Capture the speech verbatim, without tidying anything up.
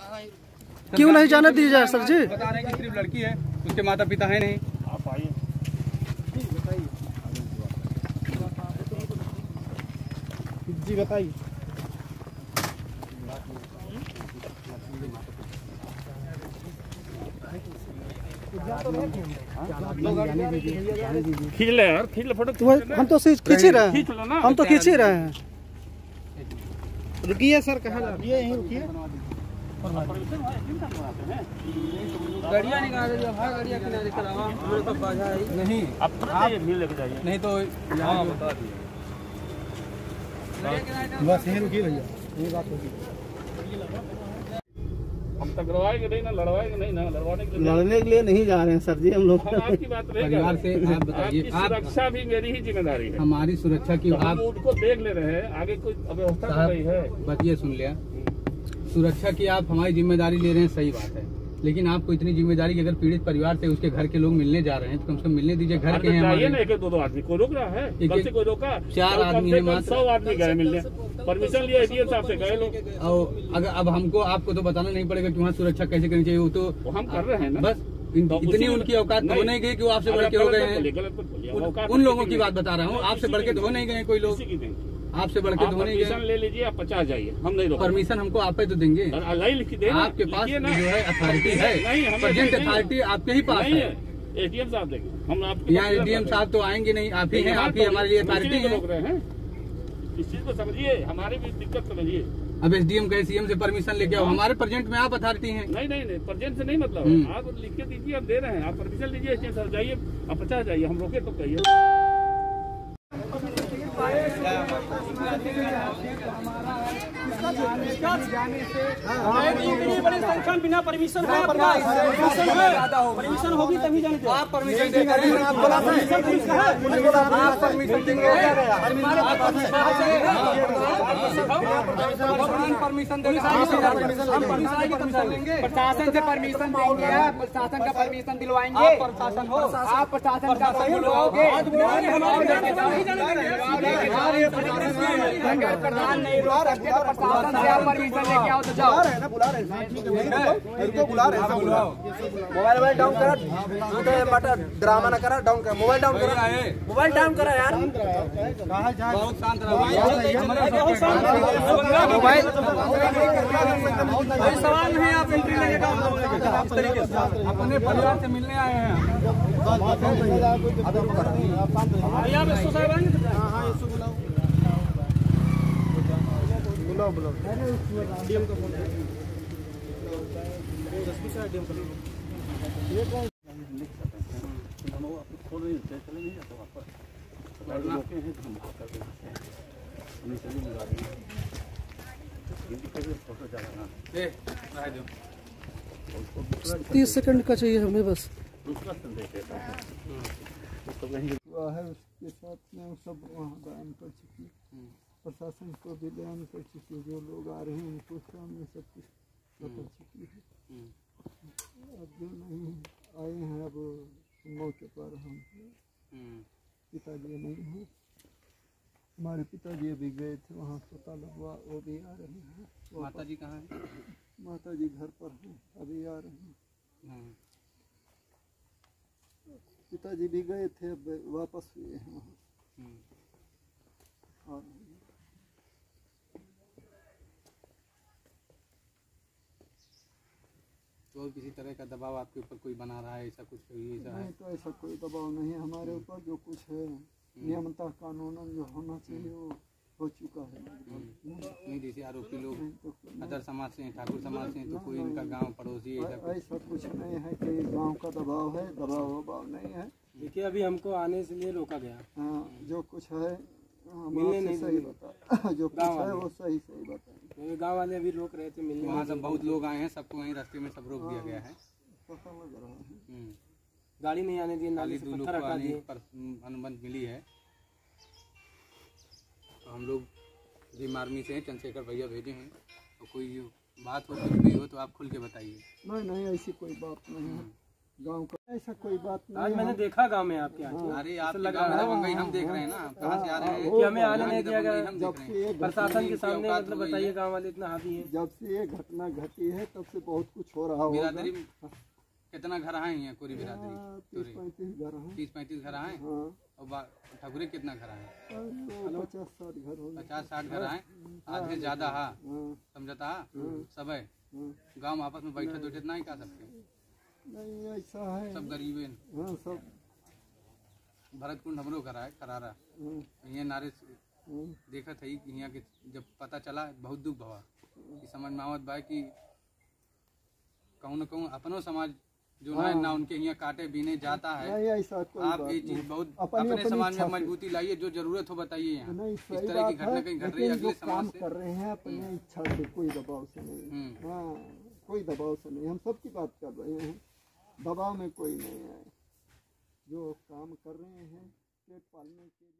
क्यों नहीं जाने दी जाए सर जी? बता रहे हैं कि सिर्फ लड़की है, उसके माता पिता है नहीं। आप आइए जी बताइए। खींच ले यार, खींच ले फोटो। हम तो खींच ही रहे हैं, हम तो खींच ही रहे हैं। रुकिए सर, कहाँ जा रहे हैं? यहीं रुकिए। गाड़ियाँ निकाल रही है, भाई गाड़ियाँ किनारे करावा, मेरे को बाधा है नहीं। आप आप भी लेके जाइए, नहीं तो यहाँ बता दिए। बस यहीं रुकिए भैया, यही बात होगी। हम टकराएंगे नहीं ना, लड़वाएंगे नहीं ना, लड़वाने के लिए लड़ने के लिए नहीं जा रहे हैं सर जी हम लोग। हम आपकी बात रहेगा। परिवार से आप बताइए, आपकी सुरक्षा भी मेरी ही जिम्मेदारी है। हमारी सुरक्षा की तो आप उनको देख ले रहे हैं, आगे कोई व्यवस्था कर रही है। बतिए सुन लिया, सुरक्षा की आप हमारी जिम्मेदारी ले रहे हैं, सही बात है, लेकिन आपको इतनी जिम्मेदारी कि अगर पीड़ित परिवार से उसके घर के लोग मिलने जा रहे हैं तो कम से कम मिलने दीजिए। घर के हैं हमारे, ना एक दो दो आदमी कोई रोक रहा है? कब से कोई रोका? चार आदमी है मात्र, सौ आदमी गए मिलने, परमिशन लिए एडीएम साहब से गए लोग। और अगर अब हमको आपको तो बताना नहीं पड़ेगा कि वहाँ सुरक्षा कैसे करनी चाहिए, वो तो हम कर रहे हैं ना। बस इतनी उनकी औकात तो हो नहीं गई कि वो आपसे बढ़ के हो गए हैं। उन लोगों की बात बता रहा हूँ, आपसे बढ़ के तो हो नहीं गए कोई लोग, आपसे बढ़ के तो हो नहीं गए। ले लीजिए, आप पचास जाइए, हम नहीं रोक। परमिशन हमको आप तो देंगे, लिख दे, आपके पास जो है अथॉरिटी है, प्रेजेंट अथॉरिटी आपके ही पास है। एडीएम साहब देंगे, हम आपके यहाँ एडीएम साहब तो आएंगे नहीं, आप ही हैं, आप ही हमारे लिए अथॉरिटी रोक रहे हैं। इस चीज को समझिए, हमारी भी दिक्कत समझिए। अब एसडीएम कहे सीएम से परमिशन लेके आओ, हमारे प्रेजेंट में आप अथॉरिटी हैं। नहीं नहीं नहीं, प्रेजेंट से नहीं मतलब है, आप लिख के दीजिए, आप दे रहे हैं, आप परमिशन लीजिए, एसडीएम साहब जाइए, आप पचास जाइए, हम रोके तो कहिए। बड़ी संख्या बिना परमिशन है, परमिशन होगी तभी जाने। आप परमिशन देंगे, आप बोला परमिशन आप परमिशन देंगे, परमिशन देंगे, प्रशासन से परमिशन देंगे, प्रशासन का परमिशन दिलवाएंगे। प्रशासन हो, आप प्रशासन का सहयोग लोगे। प्रधान नहीं रोक सकते तो प्रशासन से आप परमिशन लेके आओ तो जाओ। बुला रहे हैं ना, बुला रहे हैं, इनको बुला रहे हैं। मोबाइल मोबाइल डाउन करा, मटर ड्रामा ना करा, डाउन करा, मोबाइल डाउन करा, मोबाइल डाउन करा यार। बहुत शांत रहो, मोबाइल सवाल नहीं, आप एंट्री लेके डाउन तरीके से अपने परिवार से मिलने आए हैं। बुलाओ बुलाओ डीएम का फोन है, एसपी से डीएम का ये कौन लिख सकते हैं हम वो खोल नहीं चले नहीं जाते वापस लड़ना के हैं हम कर देते हैं नहीं चली लगा देंगे इनकी कैसे फोटो डालना ए रह दो। तीस सेकंड का चाहिए हमें बस। दूसरा संदेश देता है तो कहीं हुआ है, उसके साथ में सब वहाँ बयान कर चुकी, प्रशासन को भी बयान कर चुकी, जो लोग आ रहे हैं उनको सामने सब कुछ बता चुकी है। अब जो नहीं आए हैं, अब मौके पर हम पिताजी नहीं हैं, हमारे पिताजी अभी गए थे वहाँ पता लगवा, वो भी आ रहे हैं। माता जी कहाँ हैं? माता जी घर पर हैं, अभी आ रहे हैं। पिताजी भी गए थे, अब वापस हुए हैं वहाँ। और तो किसी तरह का दबाव आपके ऊपर कोई बना रहा है, ऐसा कुछ ऐसा नहीं है? तो ऐसा कोई दबाव नहीं है हमारे ऊपर, जो कुछ है नियमतः कानून जो होना चाहिए वो हो चुका है। नहीं जैसे आरोपी लोग अदर समाज से हैं, ठाकुर समाज से हैं, तो कोई इनका गांव पड़ोसी ऐसा ऐसा कुछ नहीं है कि गांव का दबाव है, दबाव वबाव नहीं है। देखिए अभी हमको आने से लिए रोका गया। हाँ, जो कुछ है मिलने नहीं सही बता, जो कुछ है वो सही सही बताएं। गाँव वाले अभी रोक रहे थे मिलने, वहाँ सब बहुत लोग आए हैं, सबको वहीं रास्ते में सब रोक दिया गया है। पता लग रहा है, गाड़ी नहीं आने दी, नाली से पत्थर हटा दिए पर अनुबंध मिली है। तो हम लोग जिम आर्मी से हैं, चंद्रशेखर भैया भेजे हैं, तो कोई बात हो कुछ भी हो तो आप खुल के बताइए। नहीं नहीं ऐसी कोई बात नहीं है गाँव का। ऐसा कोई बात नहीं। आज मैंने देखा गांव में आपके यहाँ अरे आप लगा दबंगई हम देख रहे हैं ना, कहाँ से आ रहे हैं कि हमें आने नहीं दिया गया। हम जब देख से रहे हैं। ये प्रशासन के सामने औकात मतलब हुई है। बताइए गांव वाले इतना हावी है। जब से ये घटना घटी है तब से बहुत कुछ हो रहा होगा। बिरादरी में कितना घर आए हैं कोरी बिरादरी? हाँ, तीस पैंतीस घर हैं। तीस पैंतीस घर आए हाँ, और बा- ठकुरी कितना घर आए? और पचास साठ घर होंगे। पचास साठ घर आए, आधे ज्यादा हा हाँ, समझता हा सब है हाँ। गांव आपस में बैठे बैठे नहीं का सकते, नहीं ऐसा है। सब गरीबे हाँ, सब भरत कुंड हमरो करा है करारा हाँ, ये नारे हाँ, देखा था कि यहाँ के जब पता चला बहुत दुख भवा कि समझ में आवत बा कि कहूँ न कहूँ अपनो समाज जो है ना उनके यहाँ काटे बीने जाता है। नहीं ऐसा कोई आप बात ये चीज नहीं। बहुत अपनी- अपने अपनी समाज इच्छा में से। मजबूती लाइए, जो जरूरत हो बताइए यहाँ नहीं इस सही तरह की बात घटना है, कहीं घट रही है लेकिन अगले जो काम समाज से। कर रहे हैं अपने इच्छा से, कोई दबाव से नहीं। हम्म। हाँ, कोई दबाव से नहीं, हम सबकी बात कर रहे हैं, दबाव में कोई नहीं है। जो काम कर रहे हैं पेट पालने के लिए